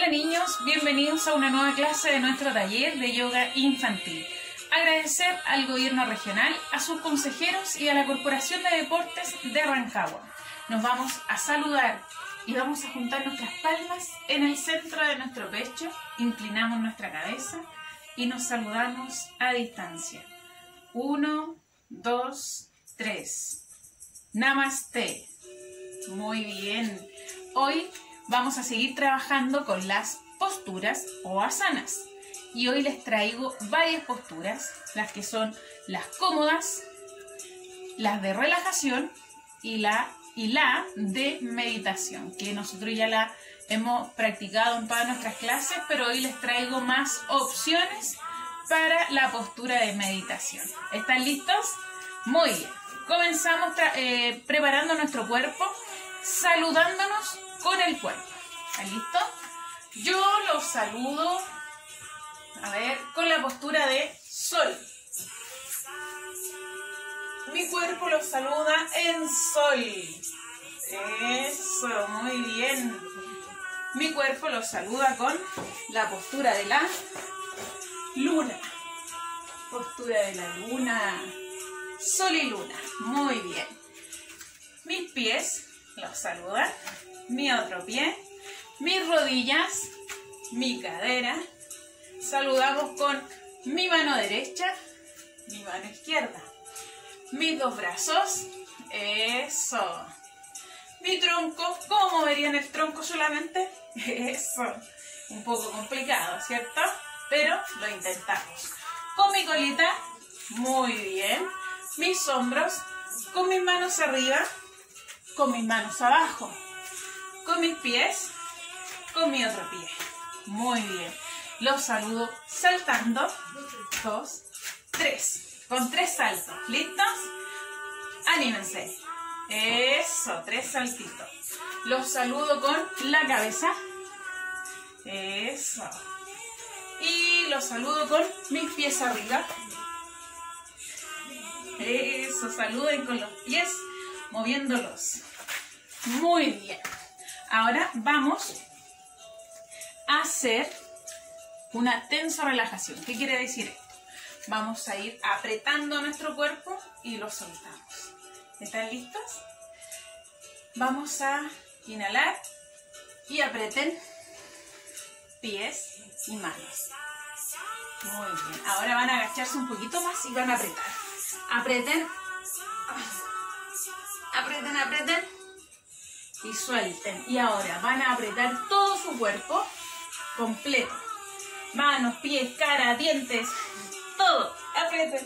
Hola niños, bienvenidos a una nueva clase de nuestro taller de yoga infantil. Agradecer al gobierno regional, a sus consejeros y a la Corporación de Deportes de Rancagua. Nos vamos a saludar y vamos a juntar nuestras palmas en el centro de nuestro pecho, inclinamos nuestra cabeza y nos saludamos a distancia. 1, 2, 3. Namaste. Muy bien. Hoy vamos a seguir trabajando con las posturas o asanas. Y hoy les traigo varias posturas, las que son las cómodas, las de relajación y la de meditación, que nosotros ya la hemos practicado en todas nuestras clases, pero hoy les traigo más opciones para la postura de meditación. ¿Están listos? Muy bien. Comenzamos preparando nuestro cuerpo, saludándonos con el cuerpo. ¿Están listos? Yo los saludo, con la postura de sol. Mi cuerpo los saluda en sol. Eso, muy bien. Mi cuerpo los saluda con la postura de la luna. Postura de la luna. Sol y luna. Muy bien. Mis pies los saludan. Mi otro pie. Mis rodillas. Mi cadera. Saludamos con mi mano derecha. Mi mano izquierda. Mis dos brazos. Eso. Mi tronco. ¿Cómo moverían el tronco solamente? Eso. Un poco complicado, ¿cierto? Pero lo intentamos. Con mi colita. Muy bien. Mis hombros. Con mis manos arriba. Con mis manos abajo. Con mis pies. Con mi otro pie. Muy bien. Los saludo saltando. 2, 3. Con 3 saltos. ¿Listos? Anímense. Eso, 3 saltitos. Los saludo con la cabeza. Eso. Y los saludo con mis pies arriba. Eso, saluden con los pies, moviéndolos. Muy bien. Ahora vamos a hacer una tensa relajación. ¿Qué quiere decir esto? Vamos a ir apretando nuestro cuerpo y lo soltamos. ¿Están listos? Vamos a inhalar y aprieten pies y manos. Muy bien. Ahora van a agacharse un poquito más y van a apretar. Aprieten. Aprieten, aprieten. Y suelten. Y ahora van a apretar todo su cuerpo completo. Manos, pies, cara, dientes. Todo. Aprieten.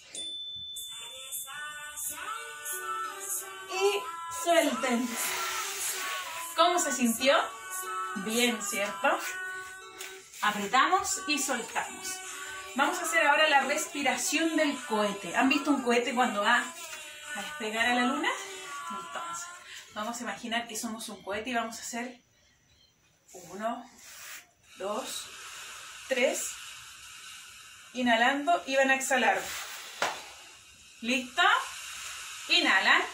Y suelten. ¿Cómo se sintió? Bien, ¿cierto? Apretamos y soltamos. Vamos a hacer ahora la respiración del cohete. ¿Han visto un cohete cuando va a despegar a la luna? Entonces, vamos a imaginar que somos un cohete y vamos a hacer 1, 2, 3. Inhalando y van a exhalar. ¿Listo? Inhalan.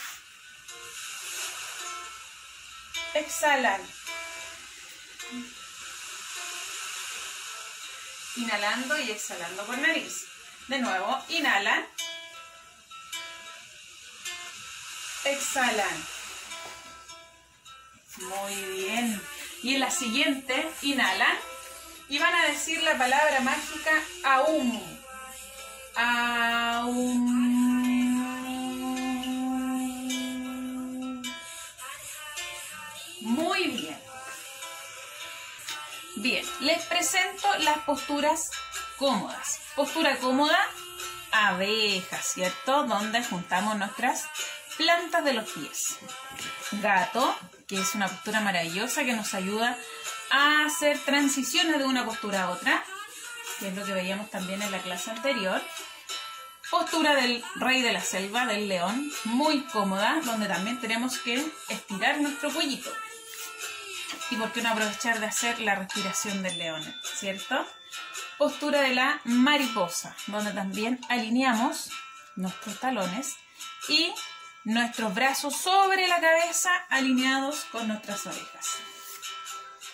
Exhalan. Inhalando y exhalando por nariz. De nuevo, inhalan. Exhalan. Muy bien. Y en la siguiente, inhalan. Y van a decir la palabra mágica Aum. Aum. Muy bien. Bien, les presento las posturas cómodas. Postura cómoda, abeja, ¿cierto? Donde juntamos nuestras plantas de los pies. Gato, que es una postura maravillosa que nos ayuda a hacer transiciones de una postura a otra, que es lo que veíamos también en la clase anterior. Postura del rey de la selva, del león, muy cómoda, donde también tenemos que estirar nuestro cuellito. Y por qué no aprovechar de hacer la respiración del león, ¿cierto? Postura de la mariposa, donde también alineamos nuestros talones y nuestros brazos sobre la cabeza alineados con nuestras orejas.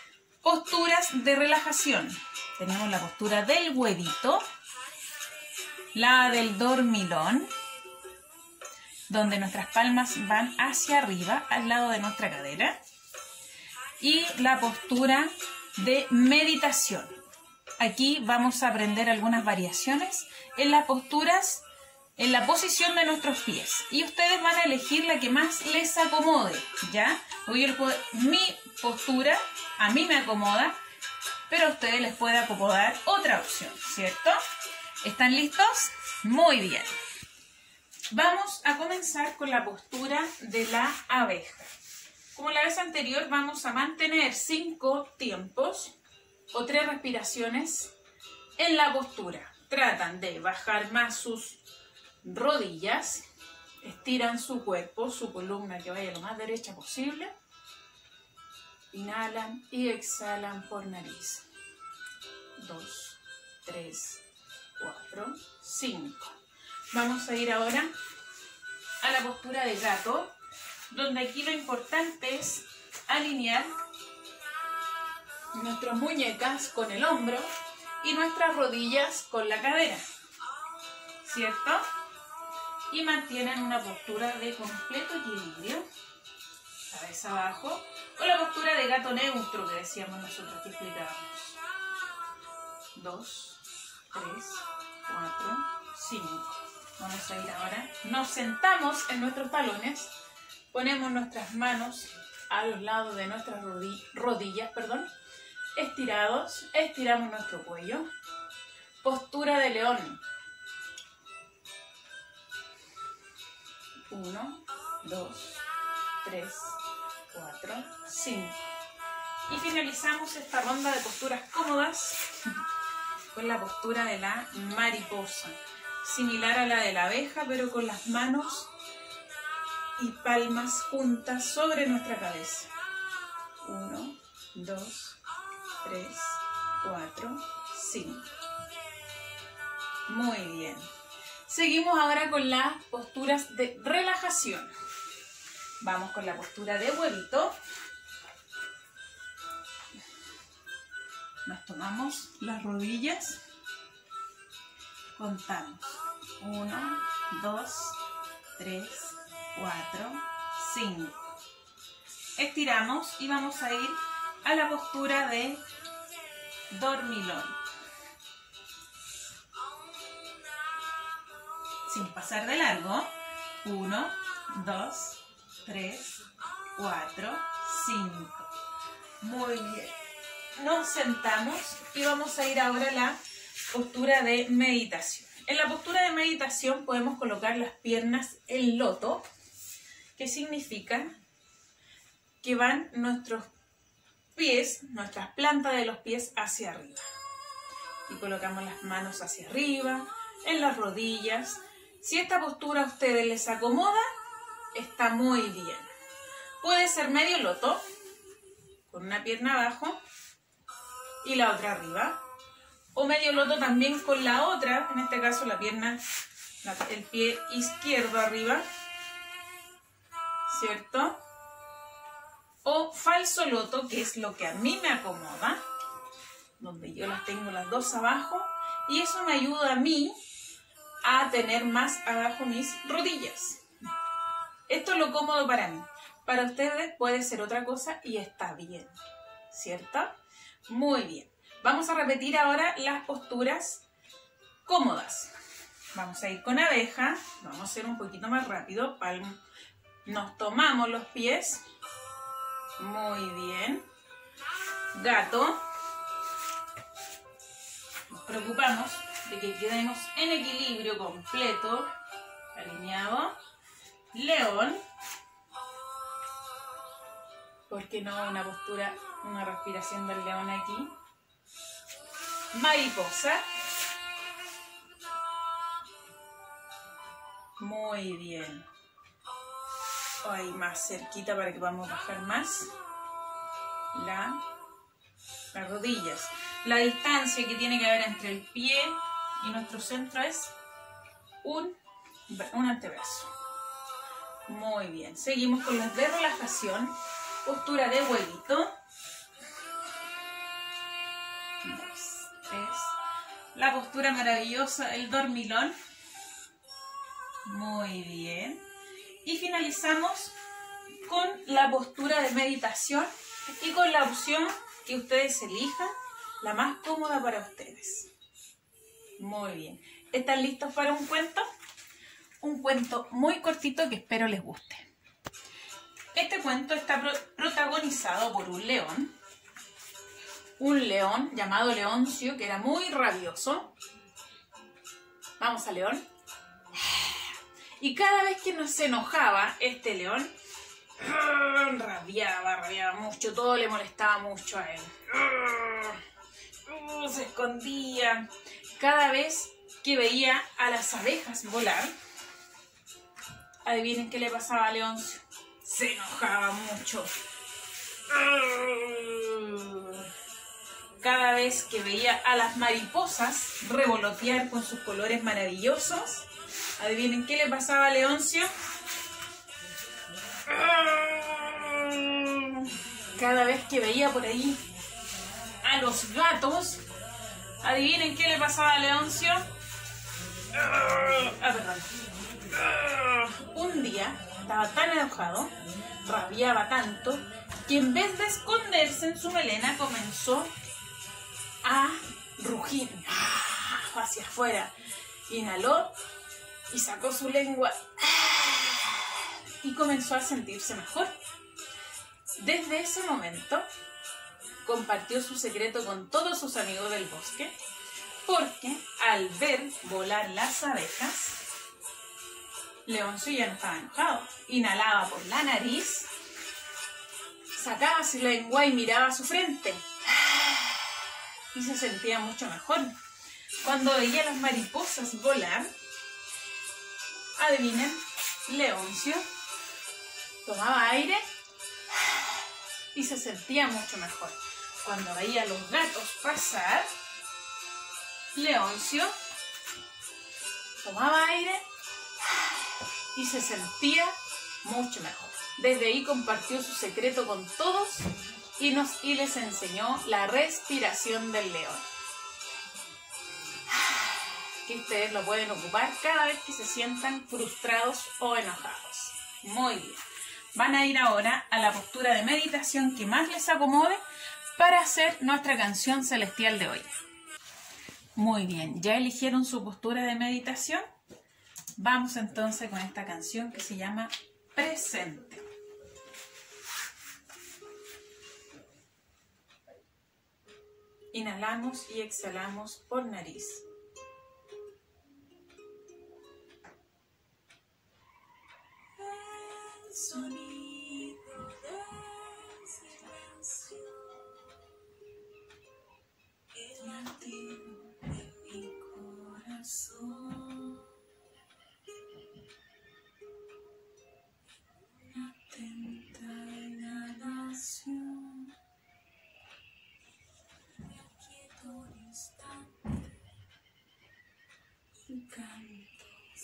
Posturas de relajación. Tenemos la postura del huevito, la del dormilón, donde nuestras palmas van hacia arriba, al lado de nuestra cadera, y la postura de meditación. Aquí vamos a aprender algunas variaciones en las posturas, en la posición de nuestros pies, y ustedes van a elegir la que más les acomode, ¿ya? Mi postura a mí me acomoda, pero a ustedes les puede acomodar otra opción, ¿cierto? ¿Están listos? Muy bien. Vamos a comenzar con la postura de la abeja. Como la vez anterior, vamos a mantener 5 tiempos o 3 respiraciones en la postura. Tratan de bajar más sus rodillas, estiran su cuerpo, su columna que vaya lo más derecha posible. Inhalan y exhalan por nariz. 2, 3, 4, 5. Vamos a ir ahora a la postura de gato, donde aquí lo importante es alinear nuestras muñecas con el hombro y nuestras rodillas con la cadera, ¿cierto? Y mantienen una postura de completo equilibrio, cabeza abajo, o la postura de gato neutro que decíamos nosotros, que explicábamos. 2, 3, 4, 5. Vamos a ir ahora. Nos sentamos en nuestros talones, ponemos nuestras manos a los lados de nuestras rodillas, estirados, estiramos nuestro cuello. Postura de león. 1, 2, 3, 4, 5. Y finalizamos esta ronda de posturas cómodas con la postura de la mariposa, similar a la de la abeja, pero con las manos y palmas juntas sobre nuestra cabeza. 1, 2, 3, 4, 5. Muy bien. Seguimos ahora con las posturas de relajación. Vamos con la postura de huevito. Nos tomamos las rodillas. Contamos. 1, 2, 3, 4, 5. Estiramos y vamos a ir a la postura de dormilón. Sin pasar de largo. 1, 2, 3, 4, 5. Muy bien. Nos sentamos y vamos a ir ahora a la postura de meditación. En la postura de meditación podemos colocar las piernas en loto, que significa que van nuestros pies, nuestras plantas de los pies hacia arriba. Y colocamos las manos hacia arriba, en las rodillas. Si esta postura a ustedes les acomoda, está muy bien. Puede ser medio loto, con una pierna abajo y la otra arriba. O medio loto también con la otra, en este caso la pierna, el pie izquierdo arriba, ¿cierto? O falso loto, que es lo que a mí me acomoda, donde yo las tengo las dos abajo, y eso me ayuda a mí a tener más abajo mis rodillas. Esto es lo cómodo para mí. Para ustedes puede ser otra cosa y está bien, ¿cierto? Muy bien. Vamos a repetir ahora las posturas cómodas. Vamos a ir con abeja. Vamos a hacer un poquito más rápido. Nos tomamos los pies. Muy bien. Gato. Nos preocupamos de que quedemos en equilibrio completo, alineado. León. ¿Por qué no una postura, una respiración del león aquí? Mariposa. Muy bien. Ahí más cerquita para que podamos bajar más las rodillas. La distancia que tiene que haber entre el pie y nuestro centro es un antebrazo. Muy bien. Seguimos con las de relajación. Postura de huevito. la postura maravillosa, el dormilón. Muy bien. Y finalizamos con la postura de meditación y con la opción que ustedes elijan, la más cómoda para ustedes. Muy bien. ¿Están listos para un cuento? Un cuento muy cortito que espero les guste. Este cuento está protagonizado por un león llamado Leoncio, que era muy rabioso. Vamos a León. Y cada vez que se enojaba este león, rabiaba mucho, todo le molestaba mucho a él. Se escondía. Cada vez que veía a las abejas volar, adivinen qué le pasaba a Leoncio. Se enojaba mucho. Cada vez que veía a las mariposas revolotear con sus colores maravillosos, adivinen qué le pasaba a Leoncio. Cada vez que veía por ahí a los gatos, adivinen qué le pasaba a Leoncio. Perdón. Un día estaba tan enojado, rabiaba tanto, que en vez de esconderse en su melena comenzó a rugir hacia afuera. Inhaló y sacó su lengua y comenzó a sentirse mejor. Desde ese momento compartió su secreto con todos sus amigos del bosque, porque al ver volar las abejas, Leoncio ya no estaba enojado. Inhalaba por la nariz, sacaba su lengua y miraba su frente y se sentía mucho mejor. Cuando veía las mariposas volar, adivinen, Leoncio tomaba aire y se sentía mucho mejor. Cuando veía a los gatos pasar, Leoncio tomaba aire y se sentía mucho mejor. Desde ahí compartió su secreto con todos y les enseñó la respiración del león, que ustedes lo pueden ocupar cada vez que se sientan frustrados o enojados. Muy bien. Van a ir ahora a la postura de meditación que más les acomode para hacer nuestra canción celestial de hoy. Muy bien, ¿ya eligieron su postura de meditación? Vamos entonces con esta canción que se llama Presente. Inhalamos y exhalamos por nariz. El sonido del silencio, el latido de mi corazón, una atenta inhalación, me aquieto un instante y canto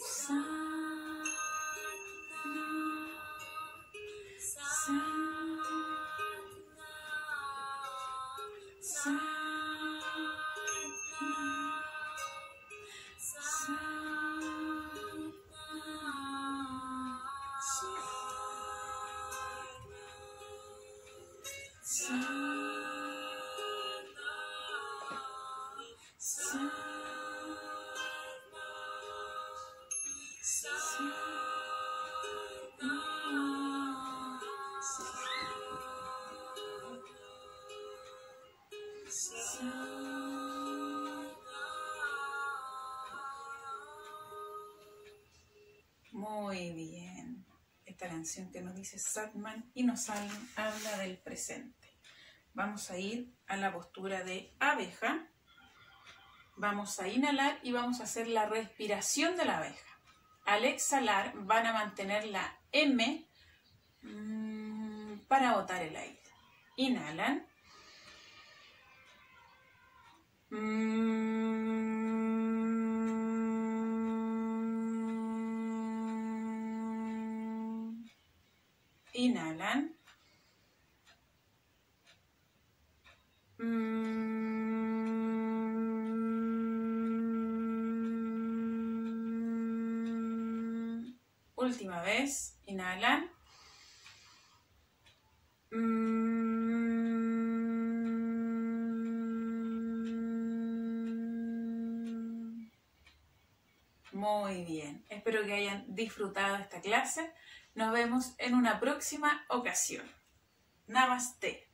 Muy bien. Esta canción que nos dice Satman y nos habla del presente. Vamos a ir a la postura de abeja. Vamos a inhalar y vamos a hacer la respiración de la abeja. Al exhalar van a mantener la M para botar el aire. Inhalan. Inhalan. última vez. Inhalan. Muy bien. Espero que hayan disfrutado esta clase. Nos vemos en una próxima ocasión. Namaste.